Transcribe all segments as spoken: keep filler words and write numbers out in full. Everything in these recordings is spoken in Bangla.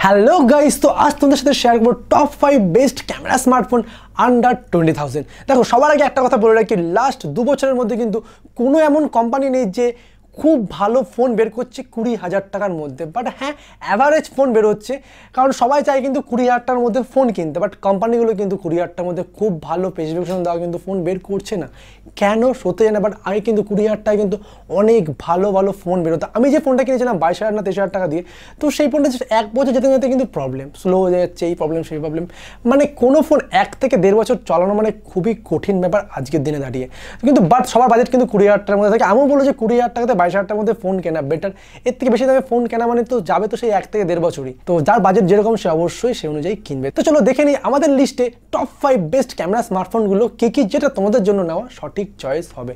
হ্যালো গাইস, তো আজ তোমাদের সাথে শেয়ার করবো top five best camera smartphone under twenty thousand. দেখো, সবার আগে একটা কথা বলে রাখি, লাস্ট দু বছরের মধ্যে কিন্তু কোনো এমন কোম্পানি নেই যে খুব ভালো ফোন বের করছে কুড়ি হাজার টাকার মধ্যে। বাট হ্যাঁ, অ্যাভারেজ ফোন বেরোচ্ছে, কারণ সবাই চায় কিন্তু কুড়ি হাজার টাকার মধ্যে ফোন কিনতে। বাট কোম্পানিগুলো কিন্তু কুড়ি হাজার টাকার মধ্যে খুব ভালো স্পেসিফিকেশন দেওয়া কিন্তু ফোন বের করছে না। কেন সত্যি জানে, বাট আগে কিন্তু কুড়ি হাজার টাকায় কিন্তু অনেক ভালো ভালো ফোন বেরোতো। আমি যে ফোনটা কিনেছিলাম বাইশ হাজার না তেইশ হাজার টাকা দিয়ে, তো সেই ফোনটা এক বছর যেতে যেতে কিন্তু প্রবলেম স্লো হয়ে যাচ্ছে, এই প্রবলেম সেই প্রবলেম। মানে কোনো ফোন এক থেকে দেড় বছর চালানো মানে খুবই কঠিন ব্যাপার আজকের দিনে দাঁড়িয়ে। কিন্তু বাট সবার বাজেট কিন্তু কুড়ি হাজার টাকার মধ্যে থাকে। এমন বলো যে কুড়ি হাজার টাকাতে বাইশ হাজার টাকার মধ্যে ফোন কেনা বেটার, এর থেকে বেশি দামে ফোন কেনা মানে তো যাবে তো সেই এক থেকে দেড় বছরই। তো যার বাজেট যেরকম সে অবশ্যই সেই অনুযায়ী কিনবে। তো চলো দেখে নিই আমাদের লিস্টে টপ ফাইভ বেস্ট ক্যামেরা স্মার্টফোনগুলো কি কি, যেটা তোমাদের জন্য নেওয়া সঠিক চয়েস হবে।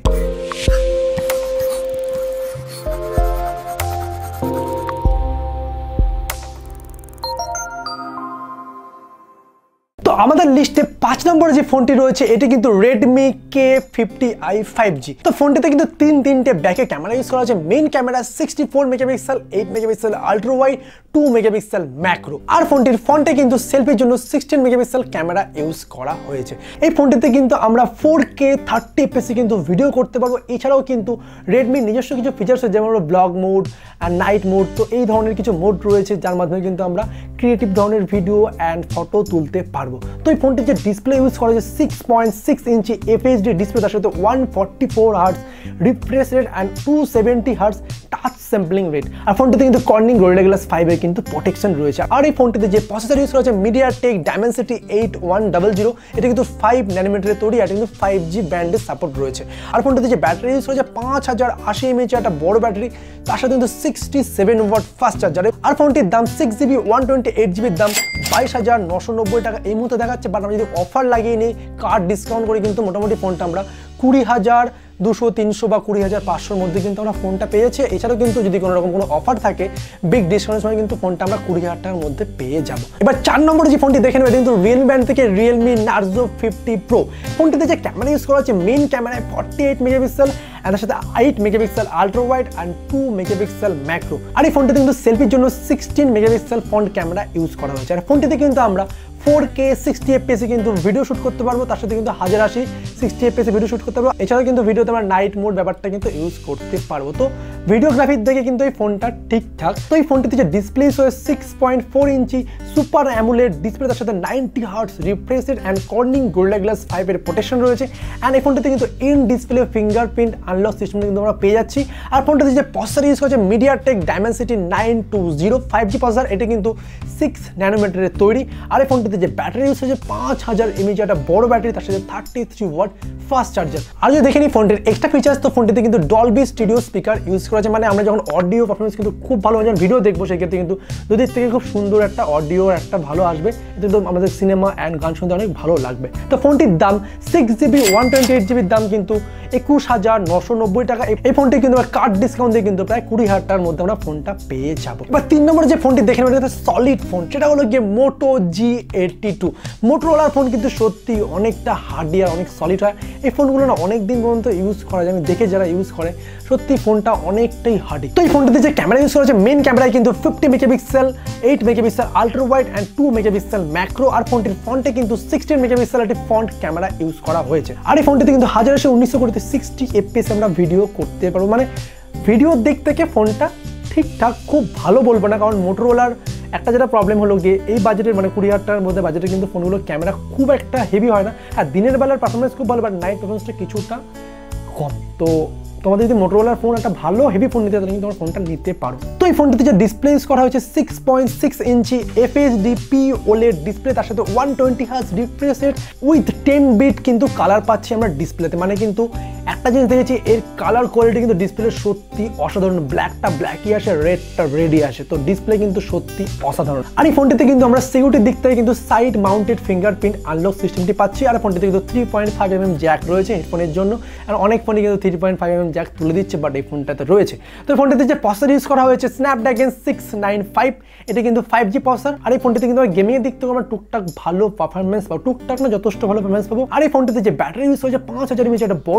তো আমাদের লিস্টে পাঁচ নম্বরে যে ফোনটি রয়েছে এটি কিন্তু Redmi K fifty I five G. তো ফোনটিতে কিন্তু তিন তিনটে ব্যাকে ক্যামেরা ইউজ করা হয়েছে। Main camera sixty four megapixel, eight megapixel ultra wide, two megapixel macro. আর ফোনটির ফ্রন্টে কিন্তু সেলফির জন্য সিক্সটিন মেগাপিক্সেল ক্যামেরা ইউজ করা হয়েছে। এই ফোনটিতে কিন্তু আমরা ফোর কে থার্টি এফপিএসে কিন্তু ভিডিও করতে পারবো। এছাড়াও কিন্তু রেডমির নিজস্ব কিছু ফিচার্স আছে, যেমন ব্লগ মোড আর নাইট মোড। তো এই ধরনের কিছু মোড রয়েছে যার মাধ্যমে কিন্তু আমরা ক্রিয়েটিভ ধরনের ভিডিও অ্যান্ড ফটো তুলতে পারবো। তো এই ফোনটির যে ডিসপ্লে ইউজ করা হয়েছে six point six inch FHD display, তার সাথে one forty four hertz refresh rate and two seventy hertz touch sampling rate. আর ফোনটিতে কিন্তু কর্নিং গোরিলা গ্লাস ফাইভ এর কিন্তু প্রোটেকশন রয়েছে। আর এই ফোনটিতে যে প্রসেসর ইউজ করা হয়েছে MediaTek Dimensity eight one double zero, এটা কিন্তু ফাইভ ন্যানোমিটারের তৈরি, এটা কিন্তু ফাইভ জি ব্যান্ডের সাপোর্ট রয়েছে। আর ফোনটিতে যে ব্যাটারি ইউজ করা হয়েছে পাঁচ হাজার আশি এমএএইচ একটা বড় ব্যাটারি, তার সাথে কিন্তু sixty seven watt fast charger. আর ফোনটির দাম six GB one twenty eight জিবির দাম বাইশ হাজার নশো নব্বই টাকা এই মুহূর্তে দেখাচ্ছে। বাট আমরা যদি অফার লাগিয়ে নিই, কার্ড ডিসকাউন্ট করে কিন্তু মোটামুটি ফোনটা আমরা কুড়ি হাজার দুশো তিনশো বা কুড়ি হাজার পাঁচশোর মধ্যে কিন্তু আমরা ফোনটা পেয়েছি। এছাড়াও কিন্তু যদি কোনো রকম কোনো অফার থাকে বিগ ডিসকাউন্টের সময় কিন্তু ফোনটা আমরা কুড়ি হাজার টাকার মধ্যে পেয়ে যাবো। এবার চার নম্বরে যে ফোনটি দেখে নেবে, এটা কিন্তু রিয়েলমি ব্র্যান্ড থেকে রিয়েলমি নার্জো ফিফটি প্রো। ফোনটিতে যে ক্যামেরা ইউজ করা হচ্ছে মেইন ক্যামেরায় ফর্টি এইট মেগাপিক্সেল, আর তার সাথে eight megapixel ultra wide and two megapixel macro. আর এই ফোনটিতে কিন্তু সেলফির জন্য sixteen megapixel front camera use করা হয়েছে। আর ফোনটিতে কিন্তু আমরা ফোর কে সিক্সটি এফপিএসে কিন্তু ভিডিও শুট করতে পারবো, তার সাথে কিন্তু হাজার আশি সিক্সটি এফপিএসে ভিডিও শুট করতে পারবো। এছাড়াও কিন্তু ভিডিওতে আমরা নাইট মোড ব্যাপারটা কিন্তু ইউজ করতে পারবো। তো ভিডিওগ্রাফির দিকে কিন্তু এই ফোনটা ঠিকঠাক। তো এই ফোনটিতে যে ডিসপ্লে হয়ে six point four inch super AMOLED display, তার সাথে ninety hertz refresh rate and Corning Gorilla Glass five এর প্রোটেকশন রয়েছে। অ্যান্ড এই ফোনটিতে কিন্তু in display fingerprint unlock system কিন্তু আমরা পেয়ে যাচ্ছি। আর ফোনটিতে যে প্রসেসর ইউজ করেছে MediaTek Dimensity nine two zero five G processor, এটা কিন্তু সিক্স ন্যানোমিটারের তৈরি। আর এই ফোনটিতে যে ব্যাটারি ইউজ হয়েছে পাঁচ হাজার এমএএইচ একটা বড় ব্যাটারি, তার সাথে thirty three watt fast charger. আর যদি দেখে নিই ফোনটির এক্সট্রা ফিচার্স, তো ফোনটিতে কিন্তু ডলবি স্টুডিও স্পিকার ইউজ করা আছে। মানে আমরা যখন অডিও পারফরমেন্স কিন্তু খুব ভালো, যখন ভিডিও দেখবো সেক্ষেত্রে কিন্তু দুদিক থেকে খুব সুন্দর একটা অডিও একটা ভালো আসবে, কিন্তু আমাদের সিনেমা অ্যান্ড গান শুনতে অনেক ভালো লাগবে। তো ফোনটির দাম six GB one twenty eight জিবির দাম কিন্তু একুশ হাজার নশো নব্বই টাকা। এই ফোনটি কিন্তু কার্ড ডিসকাউন্ট দিয়ে কিন্তু প্রায় কুড়ি হাজার টাকার মধ্যে আমরা ফোনটা পেয়ে যাবো। এবার তিন নম্বরে যে ফোনটি দেখে নেবেন সলিড ফোন, সেটা হলো গিয়ে মোটো জি এইটটি টু। মোটোরোলার ফোন কিন্তু সত্যি অনেকটা হার্ডি আর অনেক সলিড হয়। এই ফোনগুলো না অনেক দিন পর্যন্ত ইউজ করা যায়, আমি দেখে যারা ইউজ করে সত্যি ফোনটা অনেকটাই হার্ডি। তো এই ফোনটিতে যে ক্যামেরা ইউজ করা হচ্ছে মেইন ক্যামেরায় কিন্তু fifty megapixel, eight megapixel ultra wide and two megapixel macro. আর ফোনটির ফ্রন্টে কিন্তু সিক্সটিন মেগাপিক্সেল একটি ফ্রন্ট ক্যামেরা ইউজ করা হয়েছে। আর এই ফোনটিতে কিন্তু হাজার আশি উনিশশো কুড়িতে সিক্সটি এফপিএস আমরা ভিডিও করতে পারবো। মানে ভিডিওর দিক থেকে ফোনটা ঠিকঠাক, খুব ভালো বলবো না, কারণ মোটোরোলার একটা যেটা প্রবলেম হলো গিয়ে এই বাজেটের মানে কুড়ি হাজার টাকার মধ্যে বাজেটে কিন্তু ফোনগুলো ক্যামেরা খুব একটা হেভি হয় না। আর দিনের বেলার পারফরমেন্স খুব ভালো, বাট নাইট পারফরমেন্সটা কিছুটা কম। তো তোমাদের যদি মোটোরোলার ফোন একটা ভালো হেভি ফোন নিতে তাহলে কিন্তু তোমার ফোনটা নিতে পারো। তো এই ফোনটিতে যে ডিসপ্লে ইউজ করা হয়েছে six point six inch FHD P OLED display, তার সাথে one twenty hertz refresh rate with ten bit কিন্তু কালার পাচ্ছি আমরা ডিসপ্লেতে। মানে কিন্তু একটা জিনিস দেখেছি, এর কালার কোয়ালিটি কিন্তু ডিসপ্লে সত্যি অসাধারণ। ব্ল্যাকটা ব্ল্যাকই আসে, রেডটা রেডই আসে, তো ডিসপ্লে কিন্তু সত্যি অসাধারণ। আর এই ফোনটিতে কিন্তু আমরা সিকিউরিটির দিক থেকে কিন্তু সাইড মাউন্টেড ফিঙ্গারপ্রিন্ট আনলক সিস্টেমটি পাচ্ছি। আর ফোনটিতে কিন্তু three point five M M jack রয়েছে হেডফোনের জন্য। আর অনেক ফোনে কিন্তু three point five M M jack তুলে দিচ্ছে, বাট এই ফোনটাতে রয়েছে। তো এই ফোনটিতে যে প্রসেসর ইউজ করা হয়েছে স্ন্যাপড্রাগন সিক্স নাইন ফাইভ, এটা কিন্তু ফাইভ জি প্রসেসর। আর এই ফোনটিতে কিন্তু গেমিং এর দিক থেকে আমরা টুকটাক ভালো পারফরমেন্স পাবো, টুকটাক না যথেষ্ট ভালো পারফরমেন্স পাবো। আর এই ফোনটিতে যে ব্যাটারি ইউজ হয়েছে পাঁচ হাজার এমএএইচ একটা বড় ব্যাটারি, তার সাথে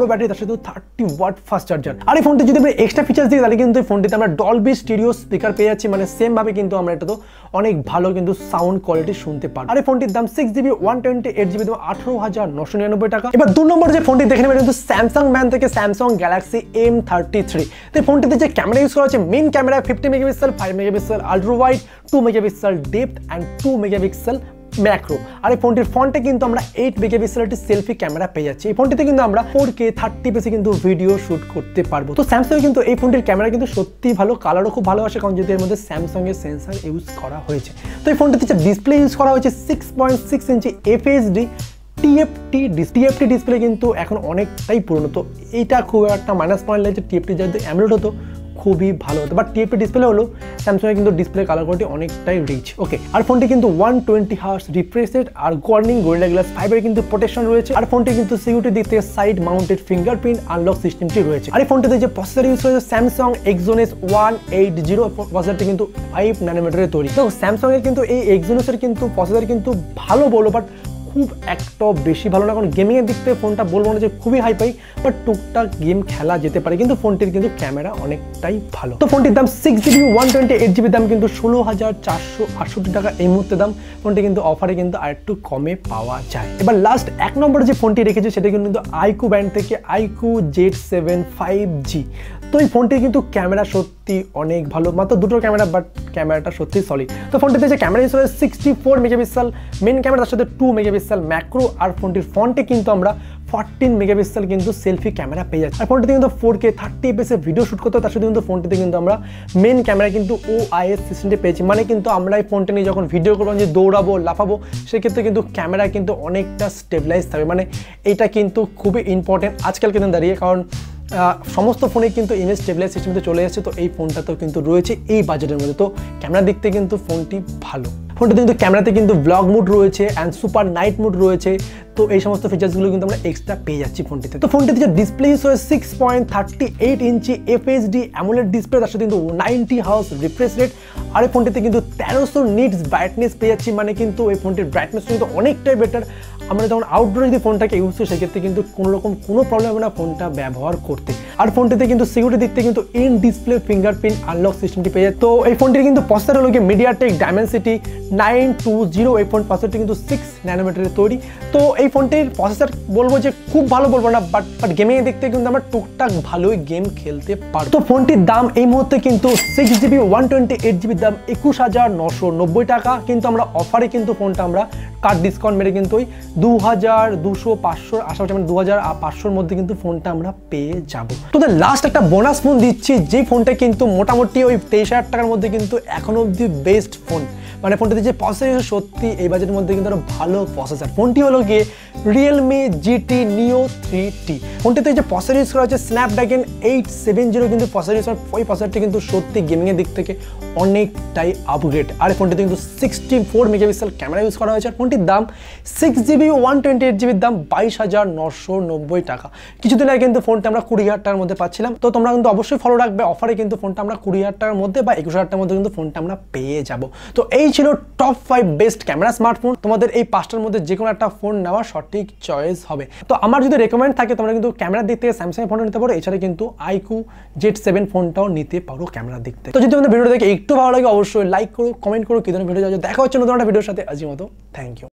তো থার্টি ওয়াট ফাস্ট চার্জার। আর এই ফোনটি যদি আমরা এক্সট্রা ফিচার্স দিই তাহলে কিন্তু এই ফোনটিতে আমরা ডলবি স্টিরিও স্পিকার পেয়ে যাচ্ছি, মানে সেম ভাবে কিন্তু আমরা এটা তো অনেক ভালো কিন্তু সাউন্ড কোয়ালিটি শুনতে পারবো। আর এই ফোনটির দাম six GB one twenty eight GB দাম আঠারো হাজার নশো নিরানব্বই টাকা। এবার দু নম্বর যে ফোনটি দেখে নেবেন কিন্তু স্যামসাং ম্যান থেকে Samsung Galaxy M thirty three. তো এই ফোনটিতে যে ক্যামেরা ইউজ করা হচ্ছে main camera fifty megapixel, five megapixel ultra wide, two megapixel depth and two megapixel macro. আর এই ফোনটির ফ্রন্টে কিন্তু আমরা এইট মেগাপিক্সেল একটি সেলফি ক্যামেরা পেয়ে যাচ্ছি। এই ফোনটিতে কিন্তু আমরা ফোর কে থার্টি পিসে কিন্তু ভিডিও শুট করতে পারবো। তো স্যামসাং কিন্তু এই ফোনটির ক্যামেরা কিন্তু সত্যি ভালো, কালারও খুব ভালো আসে কারণ যদি এর মধ্যে স্যামসাং এর সেন্সার ইউজ করা হয়েছে। তো এই ফোনটিতে যে ডিসপ্লে ইউজ করা হয়েছে six point six inch FHD TFT TFT display কিন্তু এখন অনেকটাই পুরনো, তো এইটা খুব একটা মাইনাস পয়েন্ট লাগছে। টিএফটি যদি অ্যামোলেড হতো খুবই ভালো হতো, বাট টিএফটি ডিসপ্লে হলো স্যামসাংয়ের কিন্তু ডিসপ্লে কালার কোয়ালিটি অনেকটাই রিচ। ওকে, আর ফোনটি কিন্তু one twenty hertz refresh rate আর কর্নিং গোরিলা গ্লাস ফাইবারের কিন্তু প্রোটেকশন রয়েছে। আর ফোনটি কিন্তু সিকিউরিটি দিক থেকে সাইড মাউন্টেড ফিঙ্গারপ্রিন্ট আনলক সিস্টেমটি রয়েছে। আর এই ফোনটিতে যে প্রসেসর ইউজ করেছে Samsung Exynos one eight zero প্রসেসরটি কিন্তু ফাইভ ন্যানোমিটারের তৈরি। তো স্যামসাংয়ের কিন্তু এই এক্সোনেসের কিন্তু প্রসেসর কিন্তু ভালো বলো, বাট খুব একটা বেশি ভালো না, কারণ গেমিংয়ের দিক থেকে ফোনটা বলবো না যে খুবই হাই পাই, বাট টুকটাক গেম খেলা যেতে পারে। কিন্তু ফোনটির কিন্তু ক্যামেরা অনেকটাই ভালো। তো ফোনটির দাম six GB one twenty eight GB দাম কিন্তু ষোলো হাজার চারশো আটষট্টি টাকা এই মুহূর্তে দাম। ফোনটি কিন্তু অফারে কিন্তু আর একটু কমে পাওয়া যায়। এবার লাস্ট এক নম্বরে যে ফোনটি রেখেছে সেটা কিন্তু আইকু ব্র্যান্ড থেকে iQOO Z seven five G. তো এই ফোনটির কিন্তু ক্যামেরা সত্যি অনেক ভালো, মাত্র দুটো ক্যামেরা, বাট ক্যামেরাটা সত্যি সলিড। তো ফোনটিতে যে ক্যামেরা ইউজ করেছে sixty four megapixel main camera, তার সাথে টু মেগাপিক্সেল ম্যাক্রো। আর ফোনটির ফ্রন্টে কিন্তু আমরা ফোরটিন মেগাপিক্সেল কিন্তু সেলফি ক্যামেরা পেয়ে যাচ্ছে। আর ফোনটিতে কিন্তু four K thirty FPS video shoot করতে, তার সাথে কিন্তু ফোনটিতে কিন্তু আমরা মেন ক্যামেরা কিন্তু ও আইএস সিস্টেমটি পেয়েছি, মানে কিন্তু আমরা এই ফোনটা নিয়ে যখন ভিডিও করবো যে দৌড়াবো লাফাবো সেক্ষেত্রে কিন্তু ক্যামেরা কিন্তু অনেকটা স্টেবিলাইজ থাকবে, মানে এটা কিন্তু খুবই ইম্পর্টেন্ট আজকাল কিন্তু দাঁড়িয়ে, কারণ সমস্ত ফোনে কিন্তু ইমেজ স্টেবিলাইজ সিস্টেমতে চলে এসেছে। তো এই ফোনটাতেও কিন্তু রয়েছে এই বাজেটের মধ্যে। তো ক্যামেরার দিক থেকে কিন্তু ফোনটি ভালো। ফোনটিতে কিন্তু ক্যামেরাতে কিন্তু ব্লগ মুড রয়েছে অ্যান্ড সুপার নাইট মুড রয়েছে। তো এই সমস্ত ফিচার্সগুলো কিন্তু আমরা এক্সট্রা পেয়ে যাচ্ছি ফোনটিতে। তো ফোনটিতে যে ডিসপ্লে ইউজ হয়েছে six point thirty eight inch FHD AMOLED display, তার সাথে কিন্তু নাইনটি হার্স রিফ্রেশ রেট। আর এই ফোনটিতে কিন্তু তেরোশো নিটস ব্রাইটনেস পেয়ে যাচ্ছি, মানে কিন্তু এই ফোনটির ব্রাইটনেস কিন্তু অনেকটাই বেটার। আমরা যখন আউটডোরে যদি ফোনটাকে ইউজ করি সেক্ষেত্রে কিন্তু কোনো রকম কোনো প্রবলেম হবে না ফোনটা ব্যবহার করতে। আর ফোনটিতে কিন্তু সিকিউরিটি দিক থেকে কিন্তু ইন ডিসপ্লে ফিঙ্গারপ্রিন্ট আনলক সিস্টেমটি পেয়ে যায়। তো এই ফোনটির কিন্তু প্রসেসর হলো গিয়ে MediaTek Dimensity nine two zero. এই ফোন প্রসেসরটি কিন্তু সিক্স ন্যানোমিটারের তৈরি। তো এই ফোনটির প্রসেসর বলবো যে খুব ভালো বলবো না, বাট বাট গেমিংয়ের দিক থেকে কিন্তু আমরা টুকটাক ভালোই গেম খেলতে পারবো। তো ফোনটির দাম এই মুহূর্তে কিন্তু six GB one twenty eight জিবির দাম একুশ হাজার নশো নব্বই টাকা। কিন্তু আমরা অফারে কিন্তু ফোনটা আমরা কার্ড ডিসকাউন্ট মেরে কিন্তু ওই দু হাজার দুশো পাঁচশোর আশাপাশি মানে দু হাজার পাঁচশোর মধ্যে কিন্তু ফোনটা আমরা পেয়ে যাবো। তো লাস্ট একটা বোনাস ফোন দিচ্ছি, যে ফোনটা কিন্তু মোটামুটি ওই তেইশ হাজার টাকার মধ্যে কিন্তু এখনো অব্দি বেস্ট ফোন, মানে ফোনটাতে যে প্রসেসর সত্যি এই বাজেটের মধ্যে কিন্তু আরো ভালো প্রসেসর। ফোনটি হলো গিয়ে Realme GT Neo three T. ফোনটিতে যে প্রসেসর ইউজ করা হচ্ছে স্ন্যাপড্রাগন এইট সেভেন জিরো কিন্তু প্রসেসর ইউজ করা, ওই প্রসেসরটি কিন্তু সত্যি গেমিংয়ের দিক থেকে অনেকটাই আপগ্রেড। আর ফোনটিতে কিন্তু sixty four megapixel camera use করা হয়েছে। আর ফোনটির দাম six GB one twenty eight জিবির দাম বাইশ হাজার নশো নব্বই টাকা। কিছুদিন আগে কিন্তু ফোনটা আমরা কুড়ি হাজার টাকার মধ্যে পাচ্ছিলাম। তো তোমরা কিন্তু অবশ্যই ফলো রাখবে, অফারে কিন্তু ফোনটা আমরা কুড়ি হাজার টাকার মধ্যে বা একুশ হাজার টাকার মধ্যে কিন্তু ফোনটা আমরা পেয়ে যাবো। তো এই ছিল top five best camera smartphone. তোমাদের এই পাঁচটার মধ্যে যে কোনো একটা ফোন নেওয়া সঠিক চয়েস হবে। তো আমার যদি রেকমেন্ড থাকে তোমরা কিন্তু ক্যামেরার দিক থেকে স্যামসাং ফোনটা নিতে পারো, এছাড়া কিন্তু আইকু জেড সেভেন ফোনটাও নিতে পারো ক্যামেরার দিক থেকে। তো যদি তোমাদের ভিডিওটা দেখে একটু ভালো লাগে অবশ্যই লাইক করো, কমেন্ট করো কি ধরনের ভিডিও চাও। দেখা হচ্ছে নতুন একটা ভিডিওর সাথে। আজকের মতো থ্যাংক ইউ।